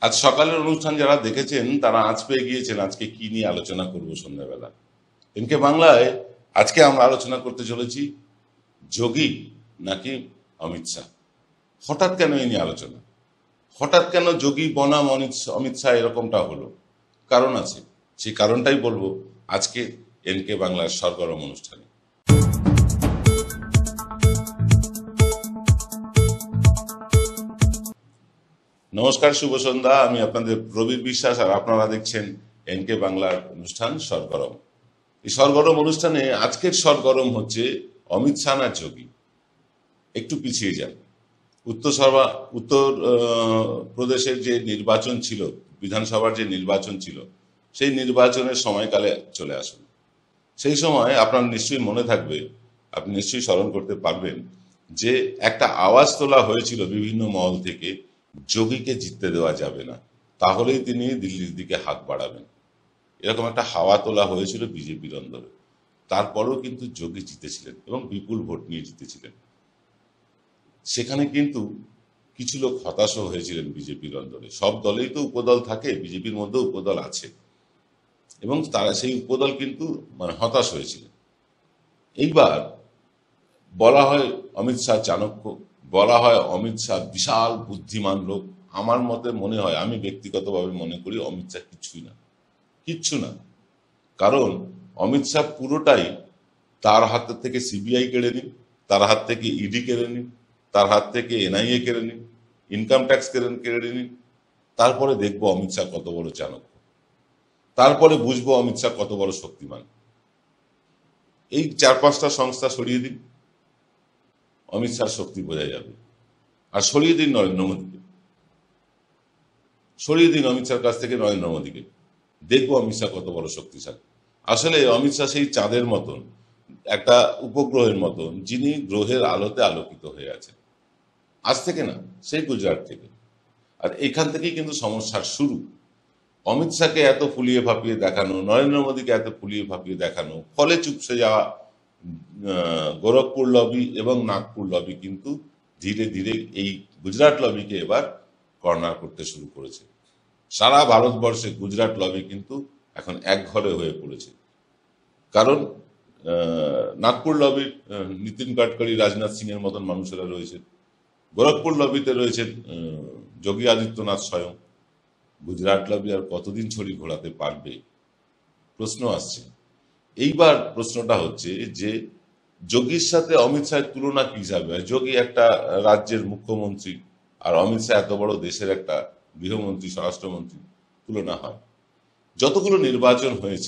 আজ সকালের অনুষ্ঠান যারা দেখেছেন তারা আঁচ পেয়ে গিয়েছেন আজকে কি নিয়ে আলোচনা করব সন্ধ্যাবেলা। এনকে বাংলায় আজকে আমরা আলোচনা করতে চলেছি যোগী নাকি অমিত শাহ। হঠাৎ কেন এই নিয়ে আলোচনা? হঠাৎ কেন যোগী বনাম অমিত শাহ এরকমটা হলো? কারণ আছে, সেই কারণটাই বলবো আজকে এনকে বাংলার সরগরম অনুষ্ঠানে। নমস্কার, শুভ সন্ধ্যা। আমি আপনাদের প্রবীর বিশ্বাস, আর আপনারা দেখছেন এনকে বাংলার অনুষ্ঠান সরগরম। এই সরগরম অনুষ্ঠানে আজকের সরগরম হচ্ছে অমিত শাহ আর যোগী। একটু পিছিয়ে যান। উত্তর প্রদেশের যে নির্বাচন ছিল, বিধানসভার যে নির্বাচন ছিল, সেই নির্বাচনের সময়কালে চলে আসুন। সেই সময় আপনার নিশ্চয়ই মনে থাকবে, আপনি নিশ্চয়ই স্মরণ করতে পারবেন যে একটা আওয়াজ তোলা হয়েছিল বিভিন্ন মহল থেকে, যোগীকে জিততে দেওয়া যাবে না, তাহলেই তিনি দিল্লির দিকে হাত বাড়াবেন। এরকম একটা হাওয়া তোলা হয়েছিল বিজেপির অন্দরে। তারপরেও কিন্তু যোগী জিতেছিলেন এবং বিপুল ভোট নিয়ে জিতেছিলেন। সেখানে কিন্তু কিছু লোক হতাশও হয়েছিলেন বিজেপির অন্দরে। সব দলেই তো উপদল থাকে, বিজেপির মধ্যে উপদল আছে, এবং তারা সেই উপদল কিন্তু হতাশ হয়েছিলেন। এইবার বলা হয় অমিত শাহ চাণক্য, বলা হয় অমিত শাহ বিশাল বুদ্ধিমান লোক। আমার মতে মনে হয়, আমি ব্যক্তিগতভাবে মনে করি অমিত শাহ কিচ্ছু না। কারণ অমিত শাহ পুরোটাই তার হাত থেকে সিবিআই কেড়ে নিন, তার হাত থেকে ইডি কেড়ে নিন, তার হাত থেকে এনআইএ কেড়ে নিন, ইনকাম ট্যাক্স কেড়ে নিন, তারপরে দেখবো অমিত শাহ কত বড় চাণক্য, তারপরে বুঝবো অমিত শাহ কত বড় শক্তিমান। এই 4-5টা সংস্থা সরিয়ে দিন, অমিত শাহ শক্তি বোঝা যাবে। আর সরিয়ে দিন নরেন্দ্র মোদীকে, সরিয়ে দিন অমিত শাহর কাছ থেকে নরেন্দ্র মোদীকে, দেখবো অমিত শাহ কত বড় শক্তিশালী। আসলে অমিত শাহ সেই চাঁদের মতন, একটা উপগ্রহের মতন, যিনি গ্রহের আলোতে আলোকিত হয়ে আছেন। আজ থেকে না, সেই গুজরাট থেকে। আর এখান থেকেই কিন্তু সমস্যার শুরু। অমিত শাহকে এত ফুলিয়ে ফাঁপিয়ে দেখানো, নরেন্দ্র মোদীকে এত ফুলিয়ে ফাঁপিয়ে দেখানো, ফলে চুপসে যাওয়া গোরখপুর লবি এবং নাগপুর লবি কিন্তু ধীরে ধীরে এই গুজরাট লবিকে এবার কর্নার করতে শুরু করেছে। সারা ভারতবর্ষে গুজরাট লবি কিন্তু এখন এক ঘরে হয়ে পড়েছে। কারণ নাগপুর লবির নীতিন গাডকারি, রাজনাথ সিং এর মতন মানুষেরা রয়েছে, গোরখপুর লবিতে রয়েছেন যোগী আদিত্যনাথ স্বয়ং। গুজরাট লবি আর কতদিন ছড়ি ঘোরাতে পারবে, প্রশ্ন আসছে। এইবার প্রশ্নটা হচ্ছে যে যোগীর সাথে অমিত শাহের তুলনা কি হিসাবে? যোগী একটা রাজ্যের মুখ্যমন্ত্রী, আর অমিত শাহ এত বড় দেশের একটা গৃহমন্ত্রী, স্বরাষ্ট্রমন্ত্রী, তুলনা হয়? যতগুলো নির্বাচন হয়েছে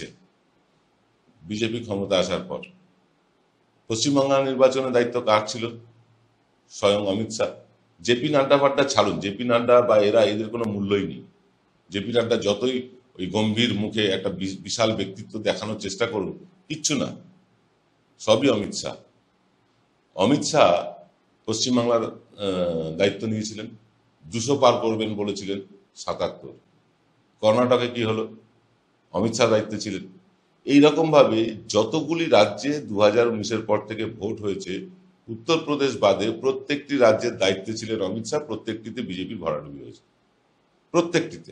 বিজেপি ক্ষমতা আসার পর, পশ্চিমবাংলার নির্বাচনের দায়িত্ব কার ছিল? স্বয়ং অমিত শাহ। জেপি নাড্ডা ফাড্ডা ছাড়ুন, জেপি নাড্ডা বা এদের কোনো মূল্যই নেই। জেপি নাড্ডা যতই ওই গম্ভীর মুখে একটা বিশাল ব্যক্তিত্ব দেখানোর চেষ্টা করুন, কিচ্ছু না, সবই অমিত শাহ। অমিত শাহ পশ্চিমবাংলার দায়িত্ব নিয়েছিলেন, 200 পার করবেন বলেছিলেন, 77। কর্ণাটকে কি হলো? অমিত শাহ দায়িত্বে ছিলেন। এইরকম ভাবে যতগুলি রাজ্যে 2019-এর পর থেকে ভোট হয়েছে, উত্তরপ্রদেশ বাদে প্রত্যেকটি রাজ্যের দায়িত্বে ছিলেন অমিত শাহ। প্রত্যেকটিতে বিজেপির ভরাডুবি হয়েছে, প্রত্যেকটিতে।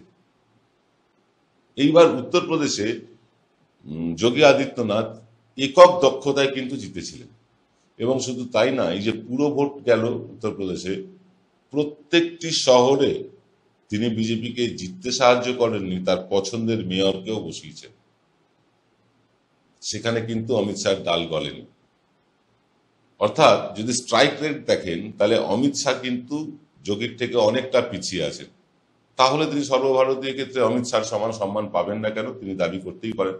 এইবার উত্তরপ্রদেশে যোগী আদিত্যনাথ একক দক্ষতায় কিন্তু জিতেছিলেন। এবং শুধু তাই না, এই যে পুরো ভোট গেল উত্তরপ্রদেশে, প্রত্যেকটি শহরে তিনি বিজেপিকে জিততে সাহায্য করেননি, তার পছন্দের মেয়রকেও বসিয়েছেন। সেখানে কিন্তু অমিত শাহ ডাল গলেনি। অর্থাৎ যদি স্ট্রাইক রেট দেখেন, তাহলে অমিত শাহ কিন্তু যোগীর থেকে অনেকটা পিছিয়ে আছেন। তাহলে তিনি সর্বভারতীয় ক্ষেত্রে অমিত শাহর সমান সম্মান পাবেন না কেন? তিনি দাবি করতেই পারেন।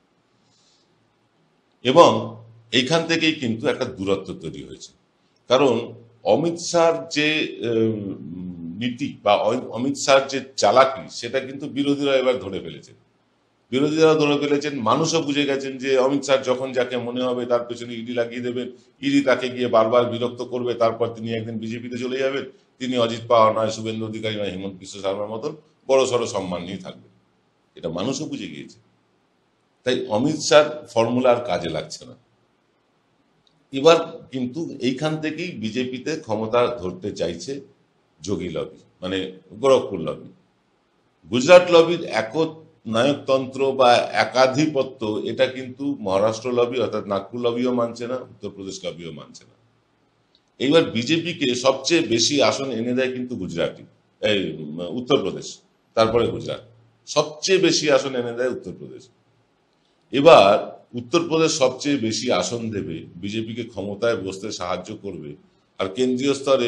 এবং এইখান থেকেই কিন্তু একটা দূরত্ব তৈরি হয়েছে। কারণ অমিত শাহর যে নীতি বা অমিত শাহর যে চালাকি, সেটা কিন্তু বিরোধীরা এবার ধরে ফেলেছে। বিরোধীরা ধরে ফেলেছেন, মানুষও বুঝে গেছেন যে অমিত শাহ যখন যাকে মনে হবে তার পেছনে ইডি লাগিয়ে দেবেন, ইডি তাকে গিয়ে বারবার বিরক্ত করবে, তারপর তিনি একদিন বিজেপিতে চলে যাবেন, তিনি অজিত পাওয়ার নয়, শুভেন্দু অধিকারী নয়, হেমন্ত বিশ্ব শর্মার মতন বড় সড়ো সম্মান নিয়ে থাকবেন। এটা মানুষও বুঝে গিয়েছে। তাই অমিত শাহর ফর্মুলা আর কাজে লাগছে না। এবার কিন্তু এইখান থেকেই বিজেপিতে ক্ষমতা ধরতে চাইছে যোগী লবি, মানে গোরখপুর লবি। গুজরাট লবির একনায়কতন্ত্র বা একাধিপত্য এটা কিন্তু মহারাষ্ট্র লবি অর্থাৎ নাগপুর লবিও মানছে না, উত্তরপ্রদেশ লবিও মানছে না। এইবার বিজেপিকে সবচেয়ে বেশি আসন এনে দেয় কিন্তু এই উত্তরপ্রদেশ, তারপরে গুজরাট। সবচেয়ে বেশি আসন এনে দেয় উত্তরপ্রদেশ। এবার উত্তরপ্রদেশ সবচেয়ে বেশি আসন দেবে, বিজেপিকে ক্ষমতায় বসতে সাহায্য করবে, আর কেন্দ্রীয় স্তরে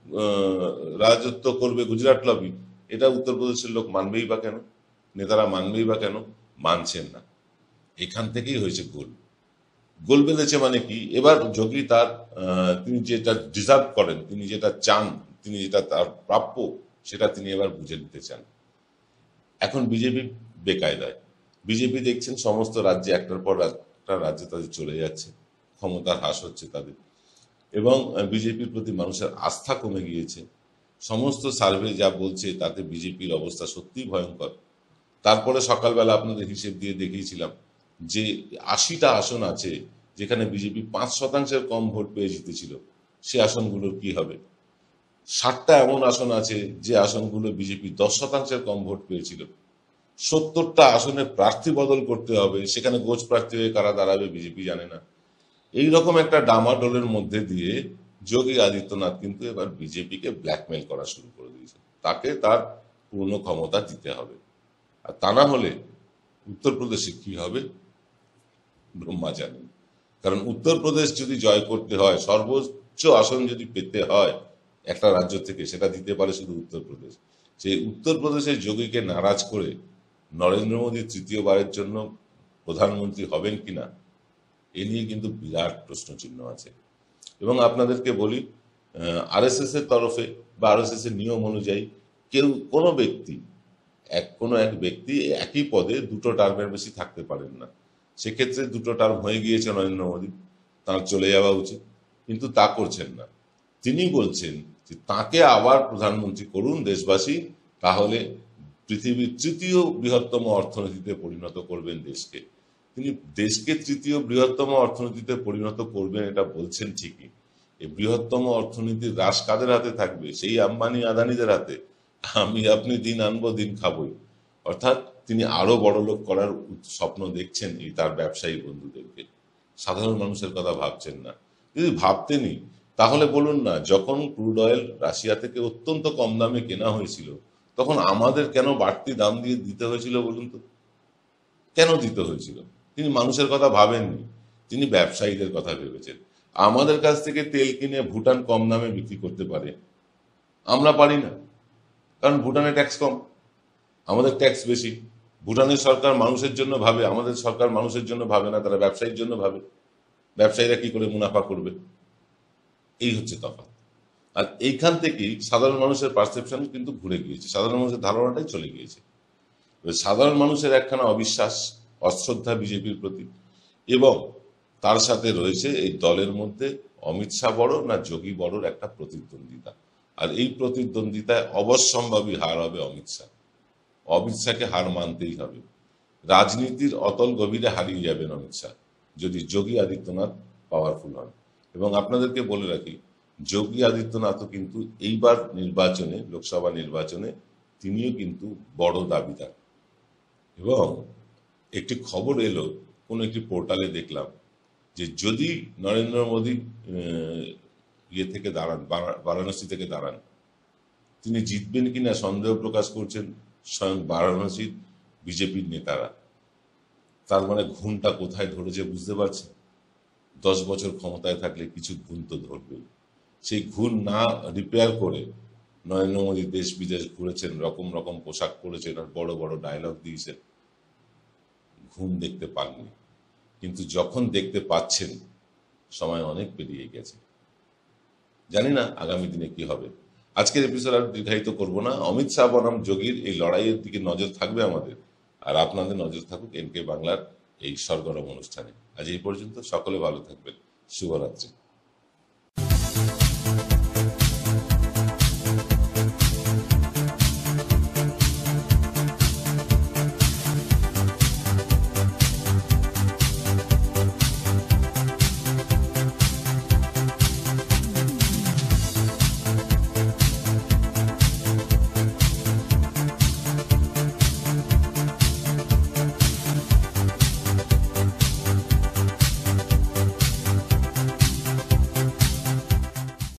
রাজত্ব করবে গুজরাট লবি। এটা উত্তরপ্রদেশের লোক মানবেই বা কেন, নেতারা মানবেই বা কেন? মানছেন না। এখান থেকেই হয়েছে গোল। গোল বেঁধেছে মানে কি, এবার যোগী তার তিনি যেটা ডিজার্ভ করেন, তিনি যেটা চান, তিনি যেটা তার প্রাপ্য, সেটা তিনি এবার বুঝে নিতে চান। এখন বিজেপি বেকায়দায়। বিজেপি দেখছেন সমস্ত রাজ্যে একটার পর একটা রাজ্যে তাদের চলে যাচ্ছে, ক্ষমতার হ্রাস হচ্ছে তাদের, এবং বিজেপির প্রতি মানুষের আস্থা কমে গিয়েছে। সমস্ত সার্ভে যা বলছে তাতে বিজেপির অবস্থা সত্যিই ভয়ঙ্কর। তারপরে সকালবেলা আপনাদের হিসেব দিয়ে দেখিয়েছিলাম যে 80টা আসন আছে যেখানে বিজেপি 5% কম ভোট পেয়ে জিতেছিল, সে আসনগুলোর কি হবে। 60টা এমন আসন আছে যে আসনগুলো বিজেপি 10% কম ভোট পেয়েছিল। 70টা আসনে প্রার্থী বদল করতে হবে, সেখানে গোছ প্রার্থী হয়ে কারা দাঁড়াবে বিজেপি জানে না। এইরকম একটা ডামাডোলের মধ্যে দিয়ে যোগী আদিত্যনাথ কিন্তু এবার বিজেপিকে ব্ল্যাকমেল করা শুরু করে দিয়েছে। তাকে তার পূর্ণ ক্ষমতা দিতে হবে, আর তা না হলে উত্তরপ্রদেশে কি হবে ব্রহ্মা জানেন। কারণ উত্তরপ্রদেশ যদি জয় করতে হয়, সর্বোচ্চ আসন যদি পেতে হয় একটা রাজ্য থেকে, সেটা দিতে পারে শুধু উত্তরপ্রদেশ। সেই উত্তরপ্রদেশের যোগীকে নারাজ করে নরেন্দ্র মোদী তৃতীয়বারের জন্য প্রধানমন্ত্রী হবেন কিনা, এ নিয়ে কিন্তু বিরাট প্রশ্নচিহ্ন আছে। এবং আপনাদেরকে বলি, আরএসএস এর তরফে বা আরএসএস এর নিয়ম অনুযায়ী কোনো এক ব্যক্তি একই পদে দুটো টার্মের বেশি থাকতে পারেন না। সেক্ষেত্রে দুটো টার্ম হয়ে গিয়েছে নরেন্দ্র মোদী, তাঁর চলে যাওয়া উচিত, কিন্তু তা করছেন না। তিনি বলছেন যে তাকে আবার প্রধানমন্ত্রী করুন দেশবাসী, তাহলে পৃথিবীর তৃতীয় বৃহত্তম অর্থনীতিতে পরিণত করবেন দেশকে। তিনি দেশকে তৃতীয় বৃহত্তম অর্থনীতিতে পরিণত করবেন এটা বলছেন ঠিকই, এই বৃহত্তম অর্থনীতির রাশ কাদের হাতে থাকবে? সেই আম্বানি আদানিদের হাতে। আপনি দিন আনবো দিন খাবই। অর্থাৎ তিনি আরো বড় লোক করার স্বপ্ন দেখছেন এই তার ব্যবসায়ী বন্ধুদেরকে। সাধারণ মানুষের কথা ভাবছেন না। যদি ভাবতেনই তাহলে বলুন না, যখন ক্রুড অয়েল রাশিয়া থেকে অত্যন্ত কম দামে কেনা হয়েছিল, তখন আমাদের কেন বাড়তি দাম দিয়ে দিতে হয়েছিল বলুন তো? কেন দিতে হয়েছিল? তিনি মানুষের কথা ভাবেননি, তিনি ব্যবসায়ীদের কথা ভেবেছেন। আমাদের কাছ থেকে তেল কিনে ভুটান কম দামে বিক্রি করতে পারে, আমরা পারি না, কারণ ভুটানে ট্যাক্স কম, আমাদের ট্যাক্স বেশি। ভুটানের সরকার মানুষের জন্য ভাবে, আমাদের সরকার মানুষের জন্য ভাবে না, তারা ব্যবসায়ীর জন্য ভাবে। ব্যবসায়ীরা কি করে মুনাফা করবে, এই হচ্ছে তফাৎ। আর এইখান থেকেই সাধারণ মানুষের পারসেপশন কিন্তু ঘুরে গিয়েছে, সাধারণ মানুষের ধারণাটাই চলে গিয়েছে। সাধারণ মানুষের একখানা অবিশ্বাস, অশ্রদ্ধা বিজেপির প্রতি, এবং তার সাথে রয়েছে এই দলের মধ্যে অমিত শাহ বড় না যোগী বড়র একটা প্রতিদ্বন্দ্বিতা। আর এই প্রতিদ্বন্দ্বিতায় অবশ্যম্ভাবী হার হবে অমিত শাহ। অমিত শাহকে হার মানতেই হবে। রাজনীতির অতল গভীরে হারিয়ে যাবেন অমিত শাহ যদি যোগী আদিত্যনাথ পাওয়ারফুল হন। এবং আপনাদেরকে বলে রাখি, যোগী আদিত্যনাথও কিন্তু এইবার নির্বাচনে, লোকসভা নির্বাচনে তিনিও কিন্তু বড় দাবিদার। এবং একটি খবর এলো, কোন একটি পোর্টালে দেখলাম যে যদি নরেন্দ্র মোদী ইয়ে থেকে দাঁড়ান, বারাণসী থেকে দাঁড়ান, তিনি জিতবেন কিনা সন্দেহ প্রকাশ করছেন স্বয়ং বারাণসীর বিজেপির নেতারা। তার মানে ঘুণটা কোথায় ধরেছে বুঝতে পারছেন? 10 বছর ক্ষমতায় থাকলে কিছু ঘুণ তো ধরবেই। সেই ঘুণ না রিপেয়ার করে নরেন্দ্র মোদী দেশ বিদেশ ঘুরেছেন, রকম রকম পোশাক পরেছেন, আর বড় বড় ডায়লগ দিয়েছেন, ঘুম দেখতে পাননি। কিন্তু যখন দেখতে পাচ্ছেন, সময় অনেক পেরিয়ে গেছে। জানি না আগামী দিনে কি হবে। আজকের এপিসোড আর দীর্ঘায়িত করব না। অমিত শাহ বনাম যোগীর এই লড়াইয়ের দিকে নজর থাকবে আমাদের, আর আপনাদের নজর থাকুক এনকে বাংলার এই সরগরম অনুষ্ঠানে। আজ এই পর্যন্ত, সকলে ভালো থাকবেন। শুভরাত্রি।